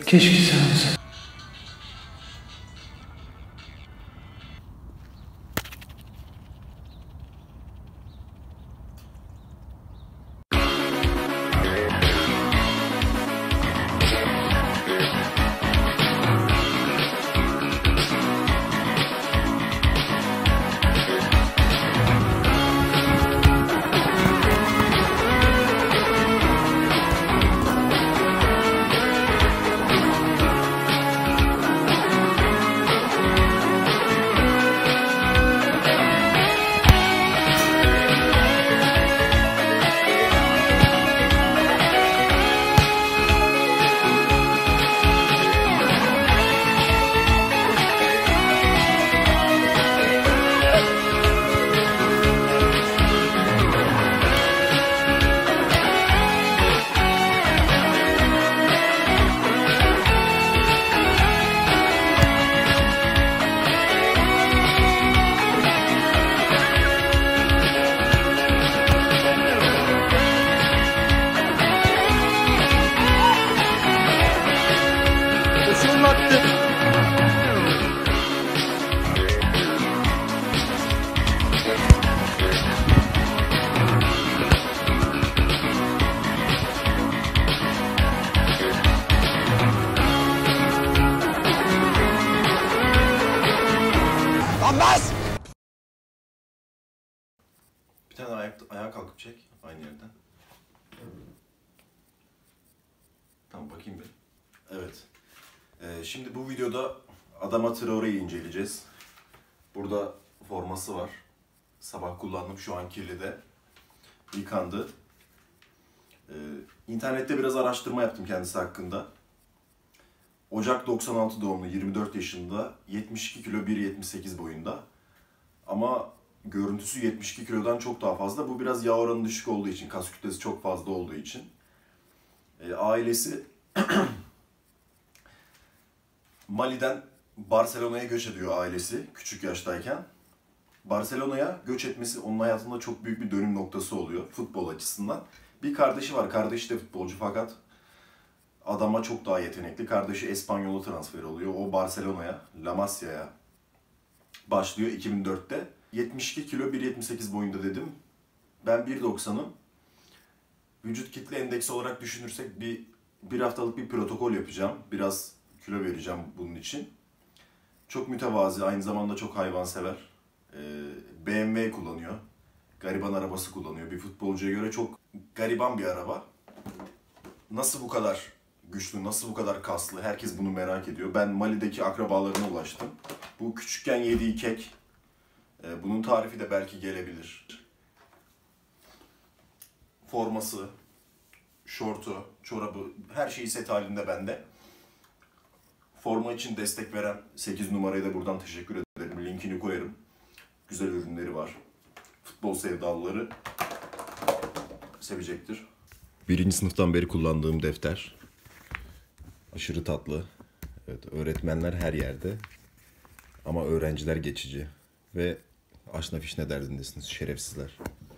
Keşke sen olsan. Bir tane ayağa kalkıp çek aynı yerden. Tamam bakayım bir. Evet. Şimdi bu videoda Adama Traore'yi inceleyeceğiz. Burada forması var. Sabah kullandım, şu an kirli de. Yıkandı. İnternette biraz araştırma yaptım kendisi hakkında. Ocak 96 doğumlu, 24 yaşında, 72 kilo, 1.78 boyunda. Ama görüntüsü 72 kilodan çok daha fazla. Bu biraz yağ oranı düşük olduğu için, kas kütlesi çok fazla olduğu için. Ailesi Mali'den Barcelona'ya göç ediyor ailesi küçük yaştayken. Barcelona'ya göç etmesi onun hayatında çok büyük bir dönüm noktası oluyor futbol açısından. Bir kardeşi var, kardeşi de futbolcu fakat adama çok daha yetenekli. Kardeşi Espanyol'a transfer oluyor. O Barcelona'ya, La Masia'ya başlıyor 2004'te. 72 kilo, 1.78 boyunda dedim. Ben 1.90'ım. Vücut kitle endeksi olarak düşünürsek bir haftalık bir protokol yapacağım. Biraz kilo vereceğim bunun için. Çok mütevazi, aynı zamanda çok hayvansever. BMW kullanıyor. Gariban arabası kullanıyor. Bir futbolcuya göre çok gariban bir araba. Nasıl bu kadar güçlü, nasıl bu kadar kaslı? Herkes bunu merak ediyor. Ben Mali'deki akrabalarına ulaştım. Bu küçükken yediği kek. Bunun tarifi de belki gelebilir. Forması, şortu, çorabı, her şeyi set halinde bende. Forma için destek veren 8 numaraya da buradan teşekkür ederim. Linkini koyarım. Güzel ürünleri var. Futbol sevdalıları sevecektir. Birinci sınıftan beri kullandığım defter. Aşırı tatlı. Evet, öğretmenler her yerde. Ama öğrenciler geçici. Ve aşna fişne derdindesiniz şerefsizler.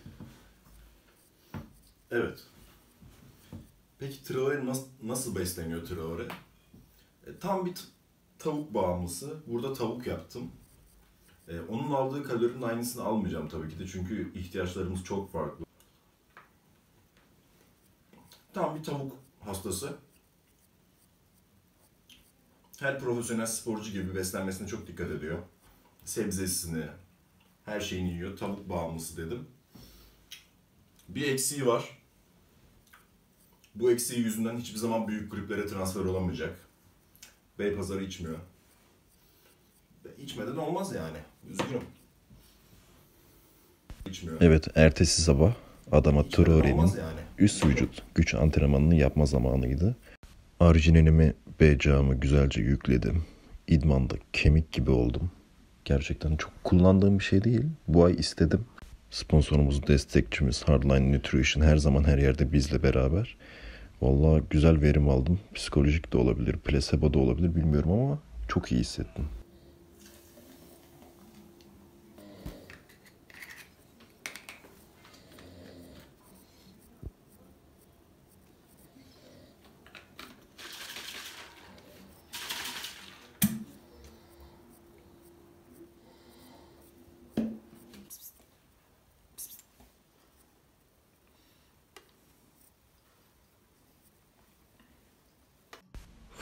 Evet. Peki Traore nasıl besleniyor Traore? Tam bir tavuk bağımlısı. Burada tavuk yaptım. Onun aldığı kalorinin aynısını almayacağım tabii ki de çünkü ihtiyaçlarımız çok farklı. Tam bir tavuk hastası. Her profesyonel sporcu gibi beslenmesine çok dikkat ediyor. Sebzesini, her şeyini yiyor. Tavuk bağımlısı dedim. Bir eksiği var. Bu eksiği yüzünden hiçbir zaman büyük kulüplere transfer olamayacak. Beypazarı içmiyor. İçmeden olmaz yani. Üzgünüm. İçmiyor. Evet, ertesi sabah Adama Traore'nin üst vücut güç antrenmanını yapma zamanıydı. Arginenimi BCA'mı güzelce yükledim. İdmanda kemik gibi oldum. Gerçekten çok kullandığım bir şey değil. Bu ay istedim. Sponsorumuz, destekçimiz Hardline Nutrition her zaman her yerde bizle beraber. Vallahi güzel verim aldım. Psikolojik de olabilir, plasebo da olabilir bilmiyorum ama çok iyi hissettim.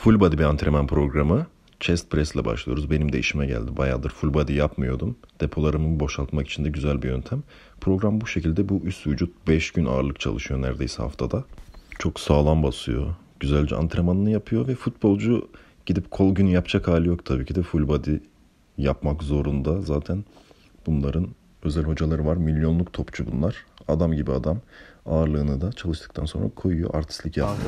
Full body bir antrenman programı. Chest press ile başlıyoruz. Benim de işime geldi. Bayağıdır full body yapmıyordum. Depolarımı boşaltmak için de güzel bir yöntem. Program bu şekilde. Bu üst vücut 5 gün ağırlık çalışıyor neredeyse haftada. Çok sağlam basıyor. Güzelce antrenmanını yapıyor ve futbolcu gidip kol günü yapacak hali yok tabii ki de full body yapmak zorunda. Zaten bunların özel hocaları var. Milyonluk topçu bunlar. Adam gibi adam. Ağırlığını da çalıştıktan sonra koyuyor. Artistlik yapıyor.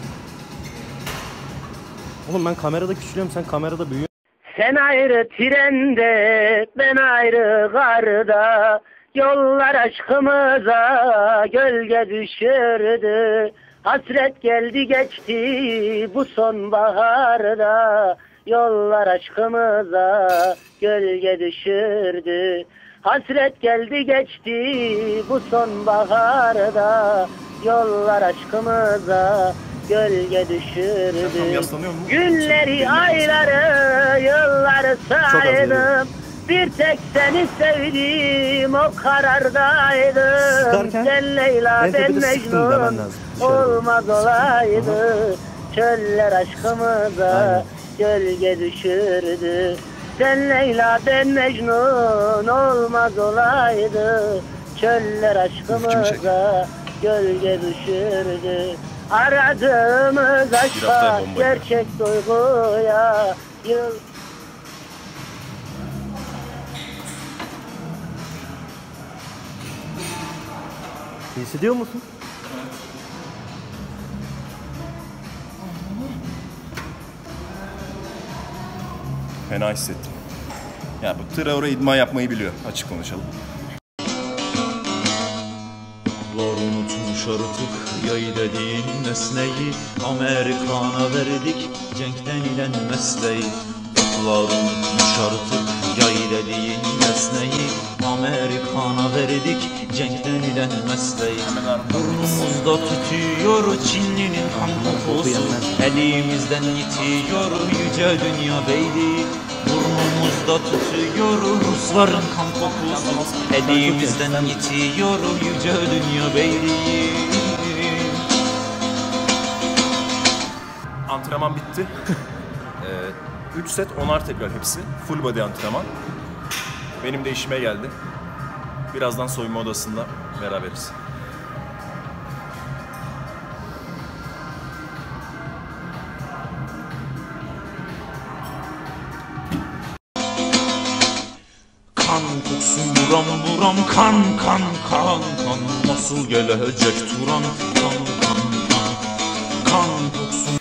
Oğlum ben kamerada küçülüyorum, sen kamerada büyüyorsun. Sen ayrı trende, ben ayrı garda, yollar aşkımıza gölge düşürdü. Hasret geldi geçti bu sonbaharda, yollar aşkımıza gölge düşürdü. Hasret geldi geçti bu sonbaharda, yollar aşkımıza gölge düşürdü. Günleri, ayları, yılları saydım. Bir tek seni sevdim, o karardaydım. Sıkarken Sen Leyla, ben Mecnun, olmaz olaydı. Çöller aşkımıza gölge düşürdü. Sen Leyla, ben Mecnun, olmaz olaydı. Çöller aşkımıza gölge düşürdü. Aradığımız aşka, gerçek duyguya yıl... Hissediyor musun? Fena hissettim. Ya bu Traore idman yapmayı biliyor. Açık konuşalım. Unutmuş artık yay dediğin nesneyi, Amerikana verdik cenk denilen mesleği. Kutlar unutmuş artık yay dediğin nesneyi, Amerikana verdik cenk denilen mesleği. Burnumuzda tütüyor Çinli'nin kan kokusu, elimizden yitiyor yüce dünya beyliği. Burnumuzda tütüyor Rusların kan kokusu, elimizden yitiyor yüce dünya beyliği. Antrenman bitti. 3 set 10'ar tekrar hepsi. Full body antrenman. Benim de işime geldi. Birazdan soyunma odasında beraberiz. Kan koksun buram buram, kan kan kan kan, nasıl gelecek Turan, kan kan kan, kan koksun.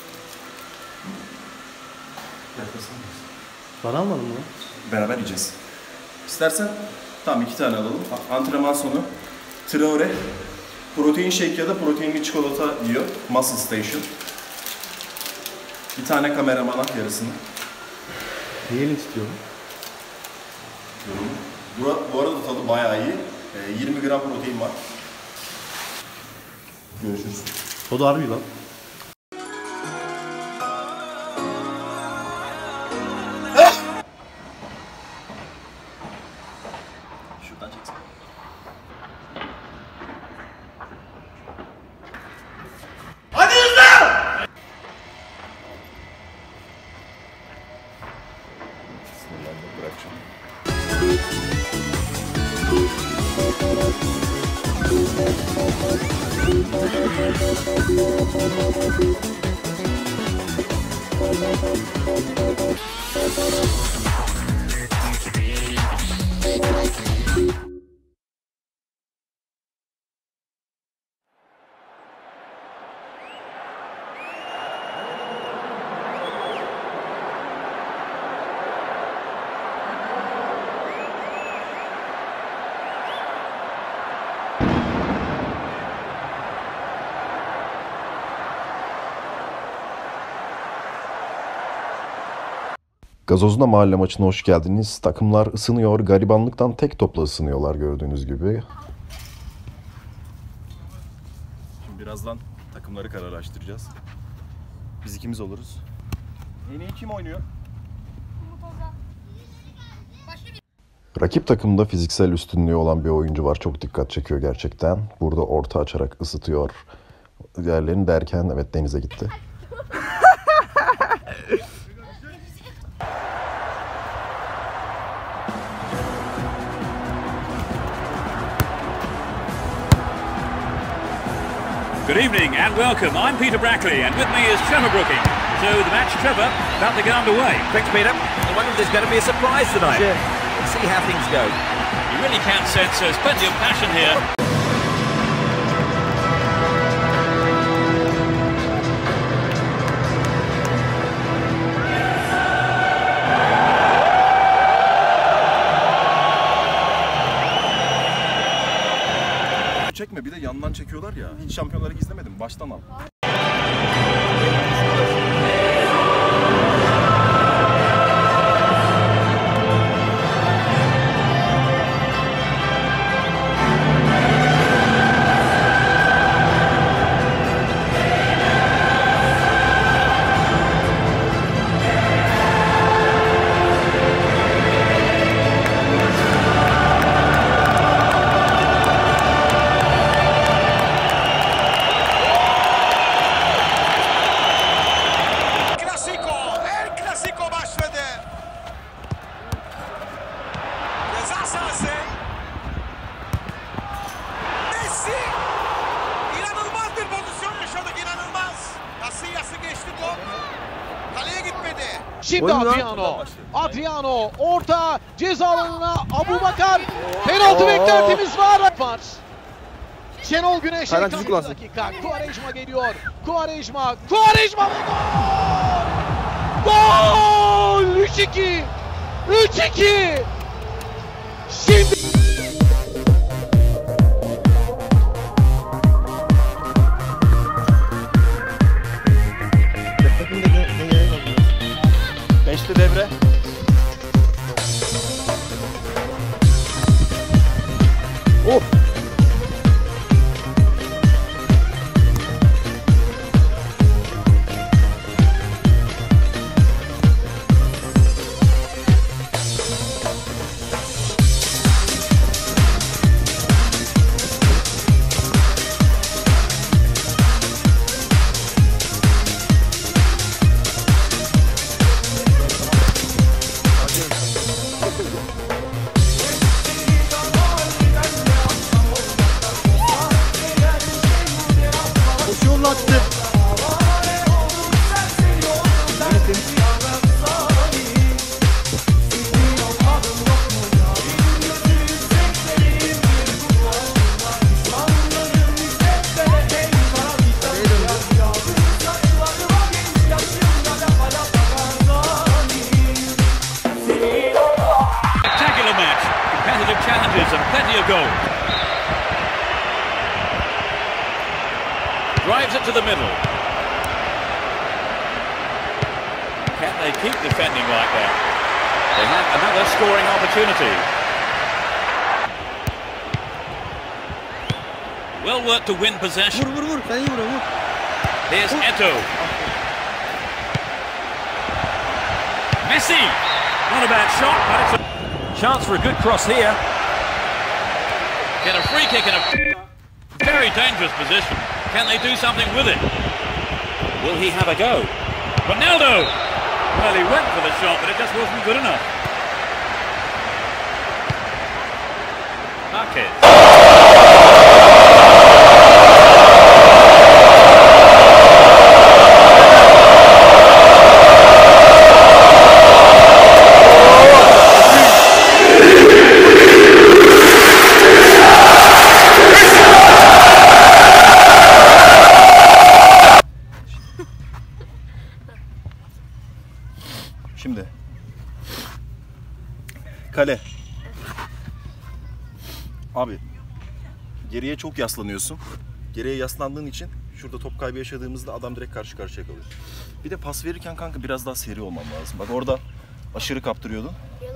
Bana almadın mı? Beraber yiyeceğiz. İstersen tamam 2 tane alalım. Antrenman sonu Traore protein shake ya da proteinli çikolata yiyor. Muscle Station. Bir tane kameramana yarısını. Yiyelim istiyorum. Bu arada tadı bayağı iyi. 20 gram protein var. Görüşürüz. O da harbi lan. Şuradan çeksin. Hadi hızlı! Sinirlendim, bırakacağım. Gazozuna mahalle maçına hoş geldiniz. Takımlar ısınıyor. Garibanlıktan tek topla ısınıyorlar gördüğünüz gibi. Şimdi birazdan takımları kararlaştıracağız. Biz ikimiz oluruz. En iyi kim oynuyor? Rakip takımda fiziksel üstünlüğü olan bir oyuncu var. Çok dikkat çekiyor gerçekten. Burada orta açarak ısıtıyor. Diğerlerini derken evet denize gitti. Good evening and welcome. I'm Peter Brackley and with me is Trevor Brooking. So the match, Trevor, about to get underway. Thanks, Peter. I wonder if there's going to be a surprise tonight. Sure. Let's see how things go. You really can sense there's plenty of passion here. Çekme, bir de yandan çekiyorlar ya. Hiç Şampiyonları izlemedim. Baştan al. Şimdi Adriano orta ceza alanına Abubakar, penaltı beklentimiz var. Şenol Güneş'e dakika. Quaresma geliyor. Quaresma gol! 3-2. Şimdi Beşli devre. Oh! challenges and plenty of goals. Drives it to the middle. Can they keep defending like that? They have another scoring opportunity. Well worked to win possession. Vur. Sen iyi vur. Here's Eto'o. Messi. Not a bad shot, but it's a chance for a good cross here. Get a free kick in a very dangerous position. Can they do something with it? Will he have a go? Ronaldo! Well, he went for the shot, but it just wasn't good enough. Marquez. Şimdi kale. Abi geriye çok yaslanıyorsun. Geriye yaslandığın için şurada top kaybı yaşadığımızda adam direkt karşı karşıya kalıyor. Bir de pas verirken kanka biraz daha seri olman lazım. Bak orada aşırı kaptırıyordun.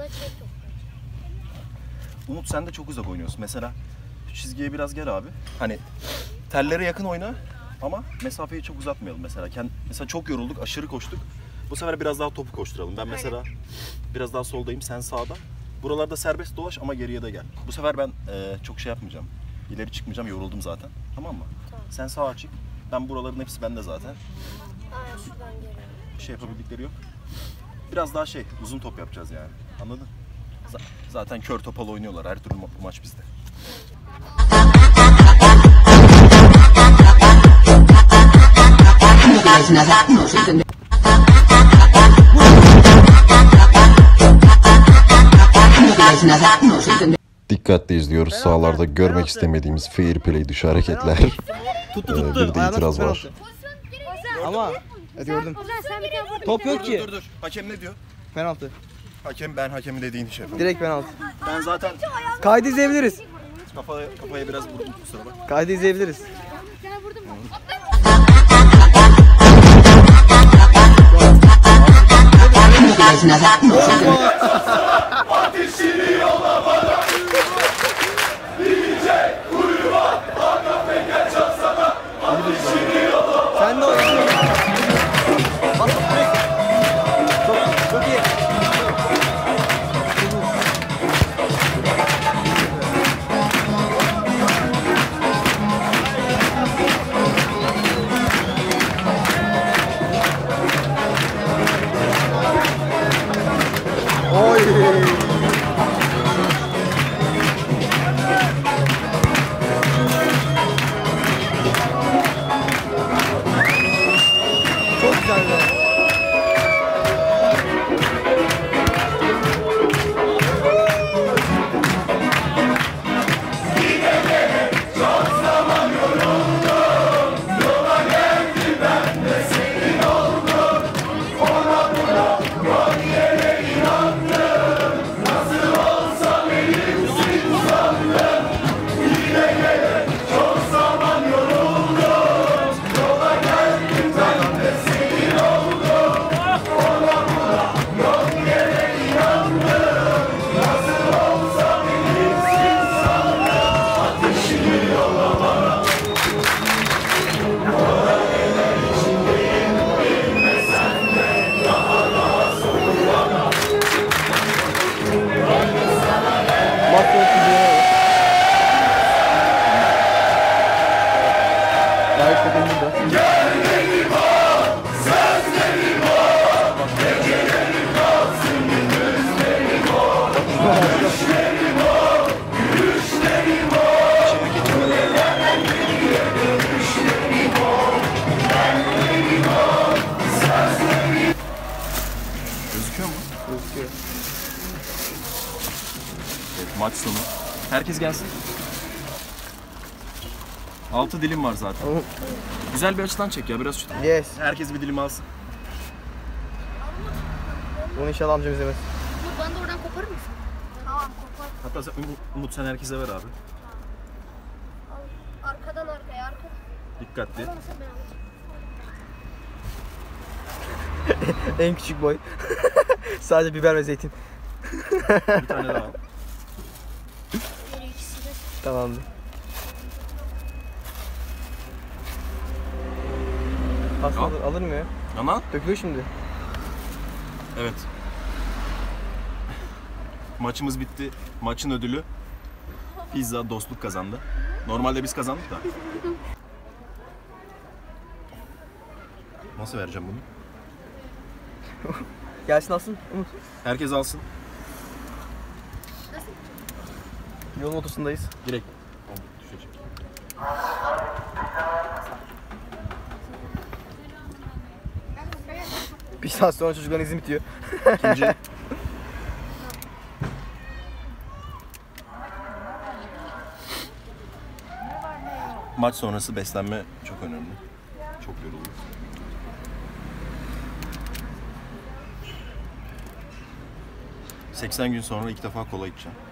Umut sen de çok uzak oynuyorsun. Mesela çizgiye biraz gel abi. Hani tellere yakın oyna ama mesafeyi çok uzatmayalım mesela. Mesela çok yorulduk, aşırı koştuk. Bu sefer biraz daha topu koşturalım. Ben mesela biraz daha soldayım, sen sağda. Buralarda serbest dolaş ama geriye de gel. Bu sefer ben çok şey yapmayacağım. İleri çıkmayacağım, yoruldum zaten. Tamam mı? Tamam. Sen sağa çık. Ben buraların hepsi bende zaten. Bir şey yapabildikleri yok. Biraz daha uzun top yapacağız yani. Anladın? Zaten kör topal oynuyorlar. Her türlü bu maç bizde. Dikkatli izliyoruz. Sahalarda görmek istemediğimiz fair play dışı hareketler. Bir de itiraz var. Ama gördüm. Top yok ki. Dur. Hakem ne diyor? Penaltı. Ben hakemin dediğini şey yapayım. Direkt penaltı. Ben zaten Kaydı izleyebiliriz. kafaya biraz vurdum, kusura bak. Kaydı izleyebiliriz. Sen de oynuyorsun. Çok iyi. Çok güzel be. Gözüküyor mu? Gözüküyor. Evet, maç sonu. Herkes gelsin. 6 dilim var zaten. Güzel bir açıdan çek ya, biraz şu. Yes. Herkes bir dilim alsın. Bunu inşallah amcam izlemez. Bana da oradan koparır mısın? Tamam kopar. Hatta sen, Umut sen herkese ver abi. Arkadan arkaya arkadan. Dikkatli. En küçük boy. Sadece biber ve zeytin. Bir tane daha al. Tamamdır. Pasta alır mı ya? Ama? Dökülüyor şimdi. Evet. Maçımız bitti. Maçın ödülü pizza, dostluk kazandı. Normalde biz kazandık da. Nasıl vereceğim bunu? Gelsin alsın Umut. Herkes alsın. Yolun ortasındayız. Direkt. Düşecek. Bir saat sonra çocukların izni bitiyor. İkinci. Maç sonrası beslenme çok önemli. Çok yoruldum. ...80 gün sonra ilk defa kola içeceğim.